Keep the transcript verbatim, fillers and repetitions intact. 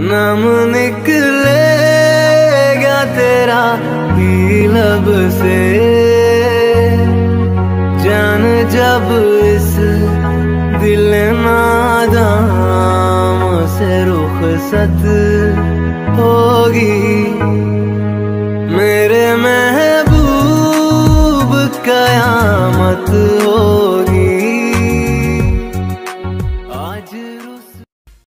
नाम निकलेगा तेरा ही लब से, जान जब इस दिल नादाम से रुखसत होगी। मेरे महबूब कयामत